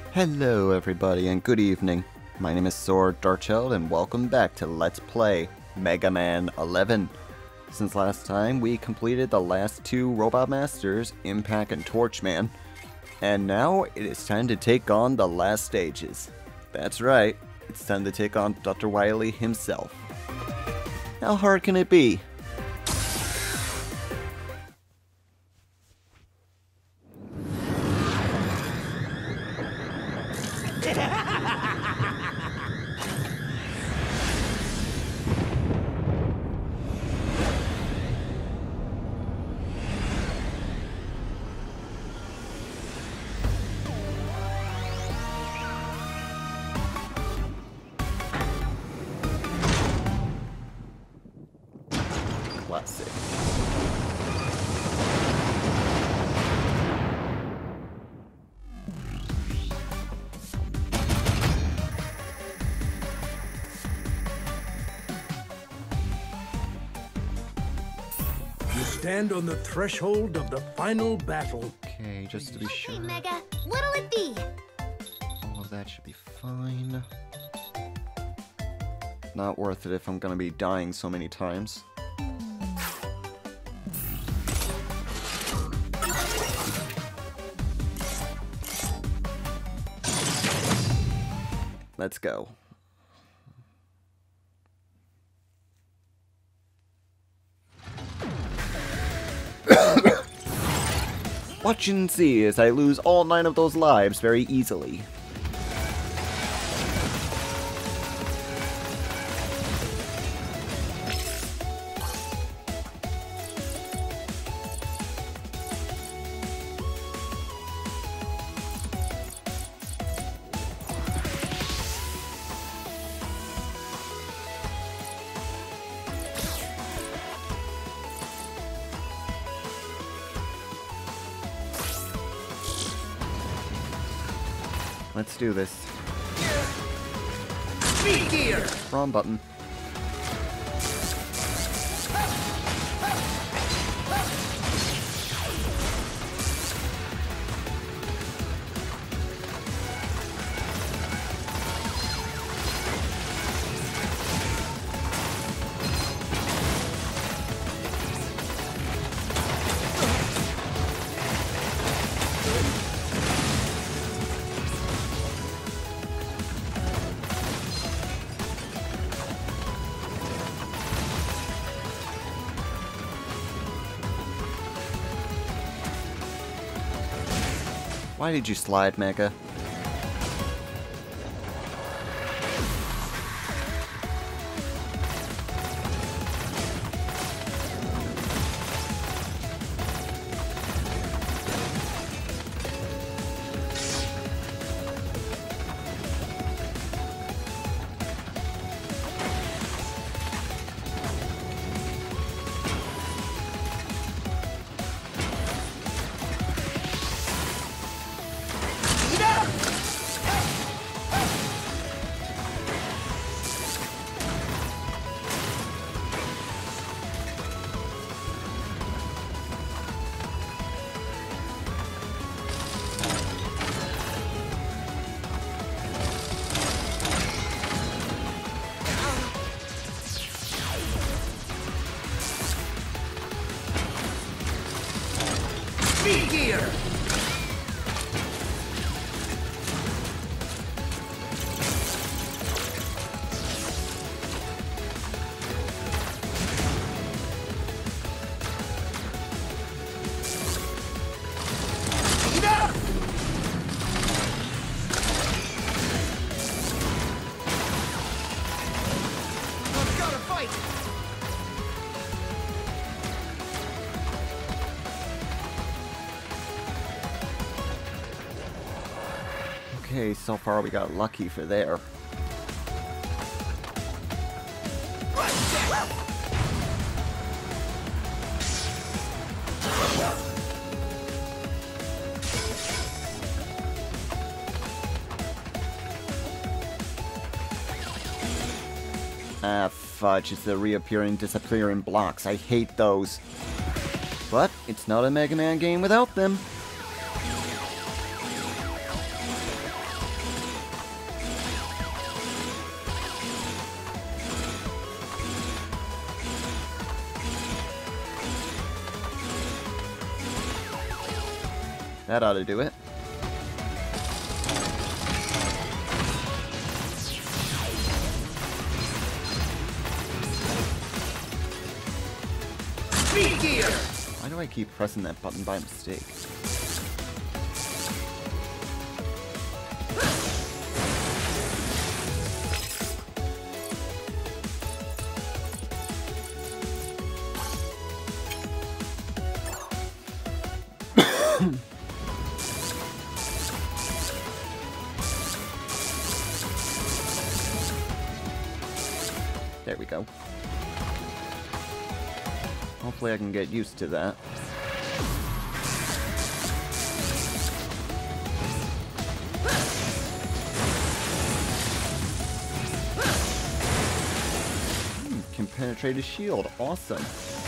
Hello everybody and good evening. My name is Sword Darchild and welcome back to Let's Play Mega Man 11. Since last time we completed the last two Robot Masters, Impact and Torchman, and now it is time to take on the last stages. That's right, it's time to take on Dr. Wily himself. How hard can it be? Classic. You stand on the threshold of the final battle. Okay, just to be sure. Okay, Mega, what'll it be? All of that should be fine. Not worth it if I'm gonna be dying so many times. Let's go. Watch and see as I lose all 9 of those lives very easily. Let's do this. Speed gear! Wrong button. Why did you slide, Mega? Speed gear! Let's go to fight! Okay, so far we got lucky for there. Ah, fudge, it's the reappearing, disappearing blocks. I hate those. But it's not a Mega Man game without them. That ought to do it. Speed gear! Why do I keep pressing that button by mistake? There we go. Hopefully I can get used to that. Can penetrate his shield. Awesome.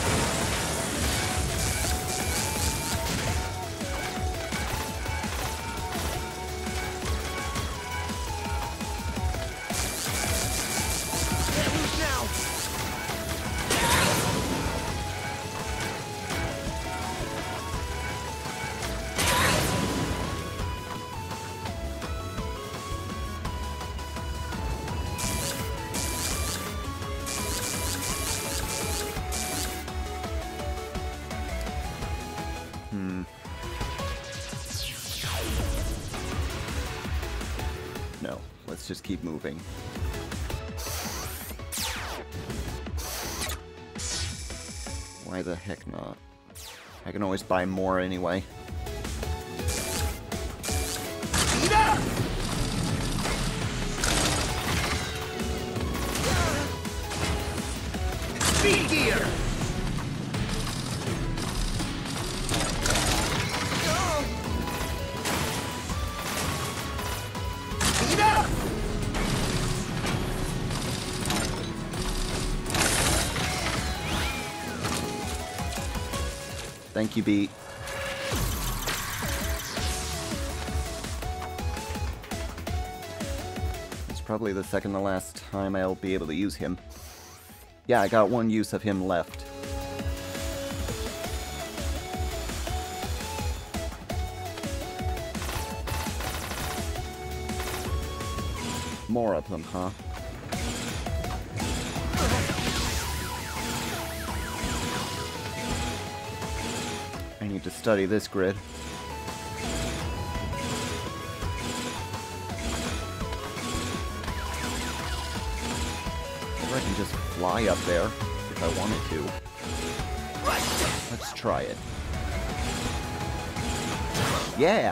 No, let's just keep moving. Why the heck not? I can always buy more anyway. Speed gear! Thank you, Beat. It's probably the second to last time I'll be able to use him. Yeah, I got one use of him left. More of them, huh? I need to study this grid. Or I can just fly up there if I wanted to. Let's try it. Yeah!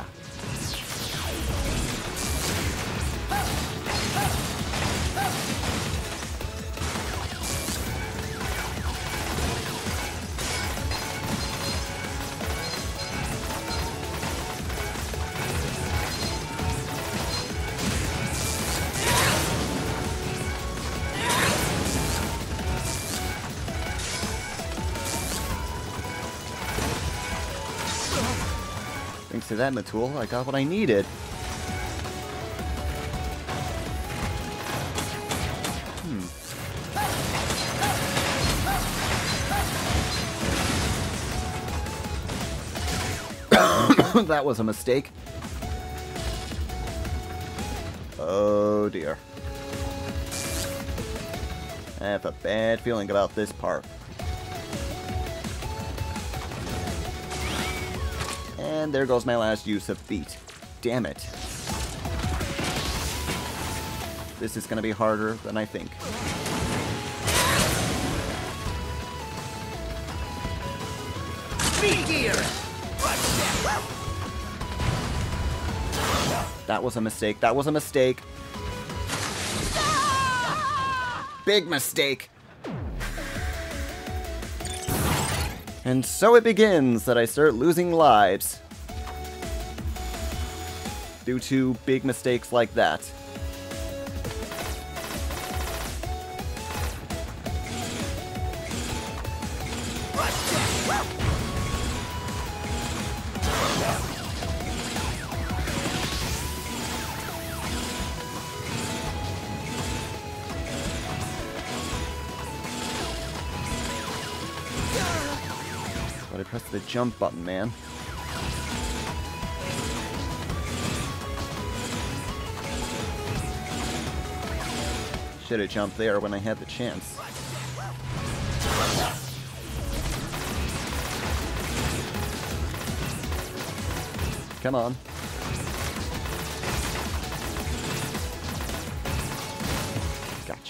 Thanks to that, Matul, I got what I needed. That was a mistake. Oh dear. I have a bad feeling about this part. And there goes my last use of Beat. Damn it. This is gonna be harder than I think. Speed gear! That was a mistake. That was a mistake. Big mistake. And so it begins that I start losing lives. Due to big mistakes like that. But I pressed the jump button, man. Should have jumped there when I had the chance. Come on. Gotcha.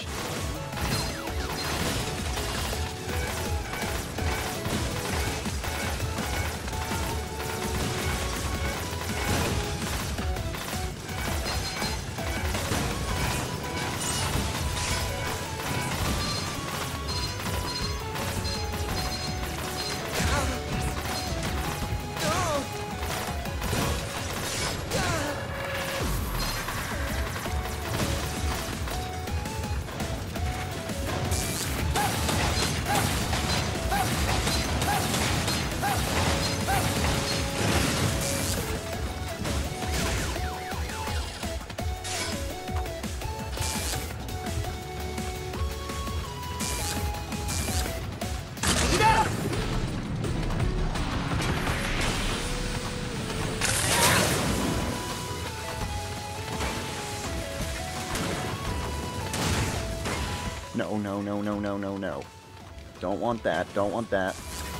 No, no, no, no, no, no, no. Don't want that, don't want that.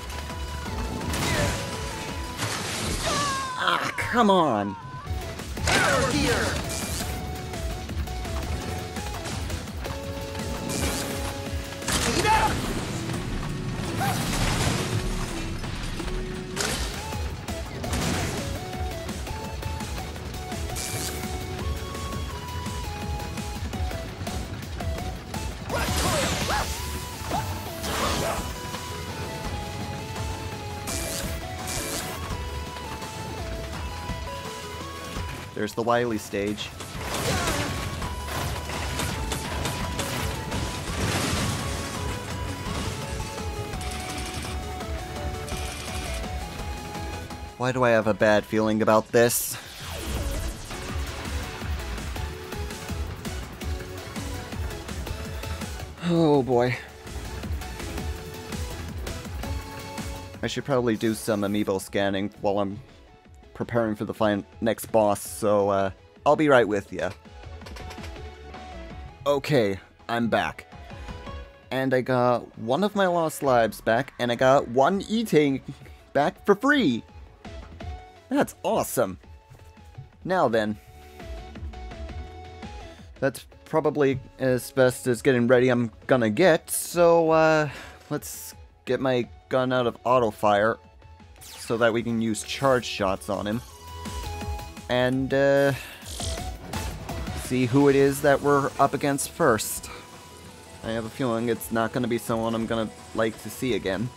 Ah, come on! Power here! There's the Wily stage. Why do I have a bad feeling about this? Oh boy. I should probably do some amiibo scanning while I'm preparing for the next boss, so I'll be right with ya. Okay, I'm back. And I got one of my lost lives back, and I got one E-Tank back for free! That's awesome! Now then. That's probably as best as getting ready I'm gonna get, so let's get my gun out of auto fire so that we can use charge shots on him. And see who it is that we're up against first. I have a feeling it's not gonna be someone I'm gonna like to see again.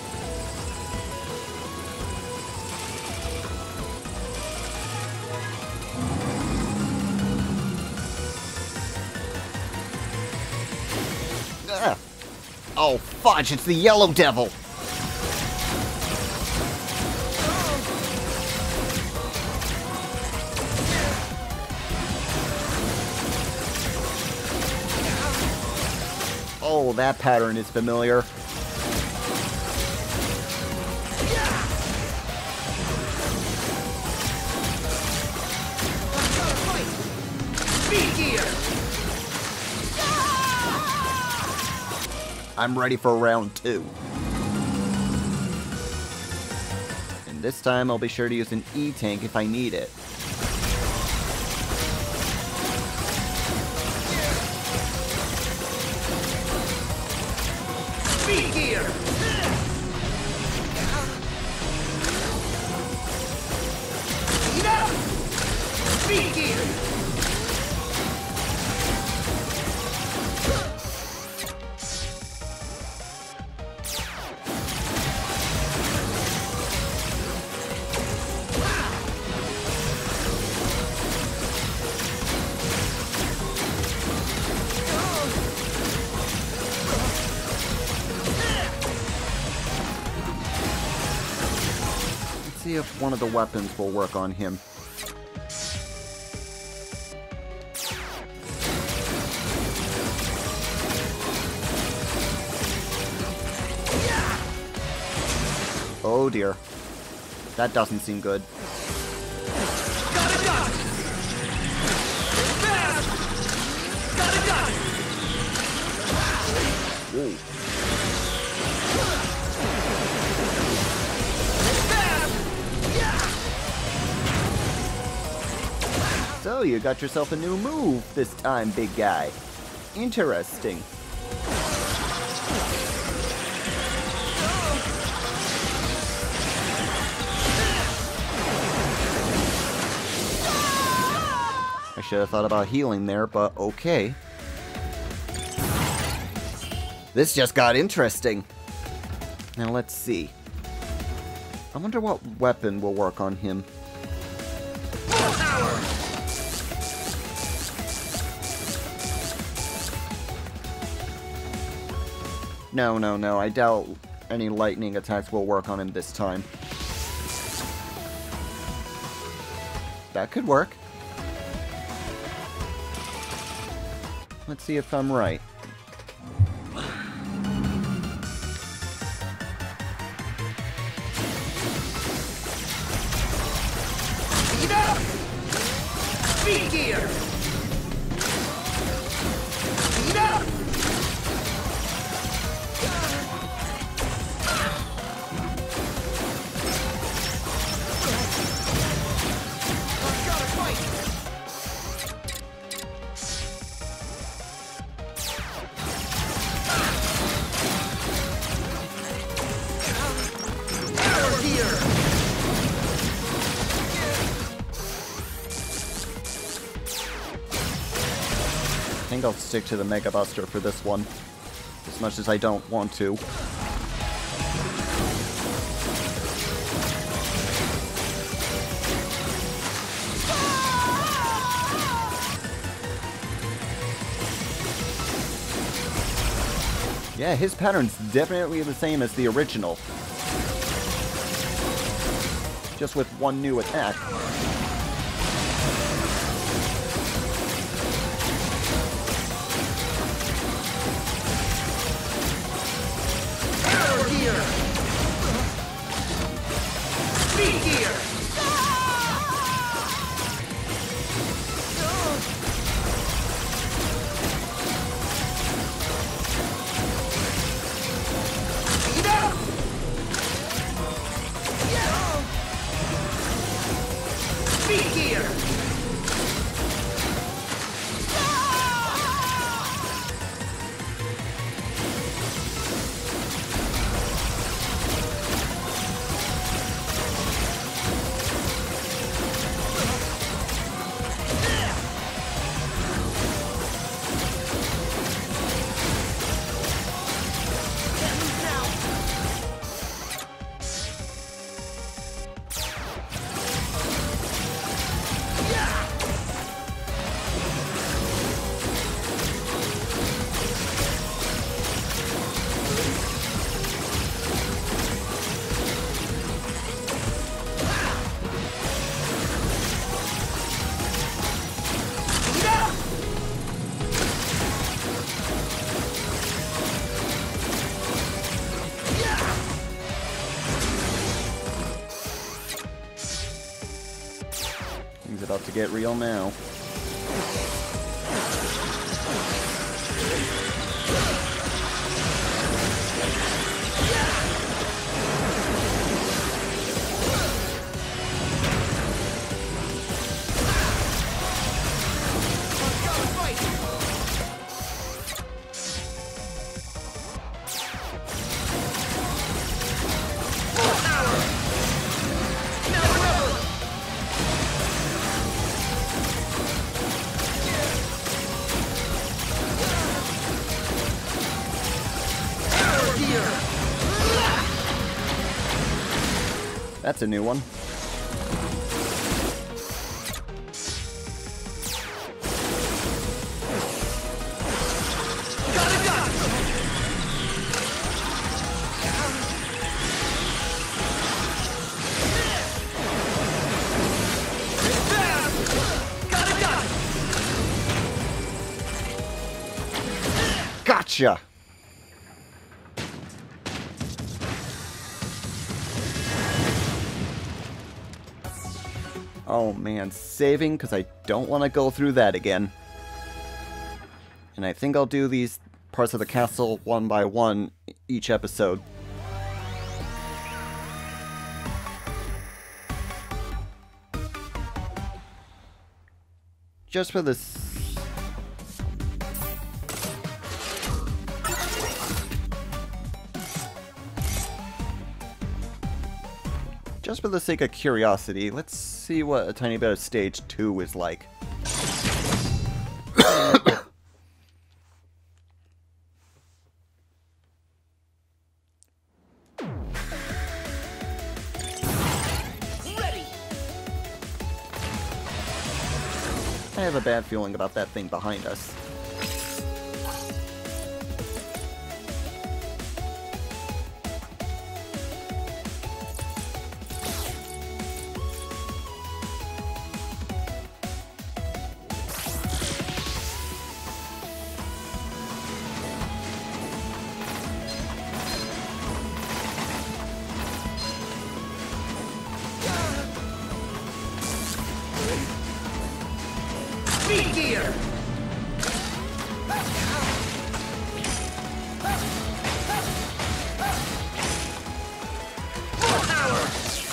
Ah. Oh fudge, it's the Yellow Devil! Oh, that pattern is familiar. I'm ready for round 2. And this time I'll be sure to use an E-Tank if I need it. Speed gear! Speed gear! See if one of the weapons will work on him. Oh dear. That doesn't seem good. Got it done! Fast! Got it done! Whoa. So you got yourself a new move this time, big guy. Interesting. I should have thought about healing there, but okay. This just got interesting. Now let's see. I wonder what weapon will work on him. No, I doubt any lightning attacks will work on him this time. That could work. Let's see if I'm right. Speed up! Speed gear! Speed up! I think I'll stick to the Mega Buster for this one, as much as I don't want to. Yeah, his pattern's definitely the same as the original, just with one new attack. Speed gear! Speed up! Speed gear! Things about to get real now. That's a new one. Gotcha! Oh man, saving because I don't want to go through that again. And I think I'll do these parts of the castle one by one each episode. Just for this... Just for the sake of curiosity, let's see what a tiny bit of Stage 2 is like. Ready. I have a bad feeling about that thing behind us. Speed gear. Full power.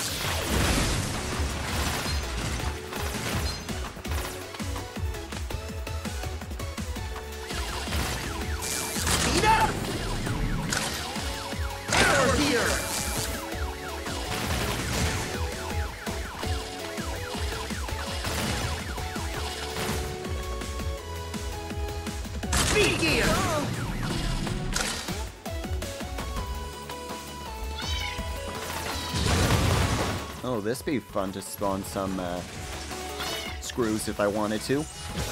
Speed up. Power gear. Speed gear. Oh, this be fun to spawn some screws if I wanted to.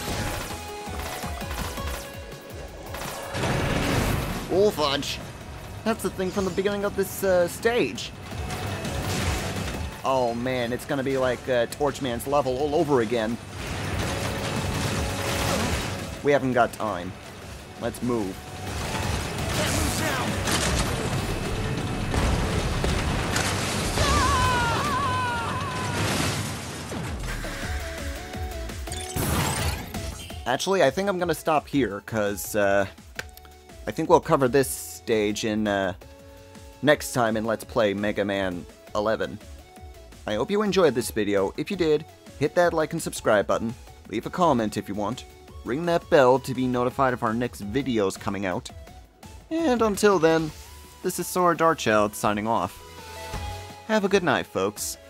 Oh, fudge! That's the thing from the beginning of this stage. Oh man, it's gonna be like Torchman's level all over again. We haven't got time. Let's move. Actually, I think I'm gonna stop here, because I think we'll cover this stage in next time in Let's Play Mega Man 11. I hope you enjoyed this video. If you did, hit that like and subscribe button. Leave a comment if you want. Ring that bell to be notified of our next videos coming out. And until then, this is Sora Darkchild signing off. Have a good night, folks.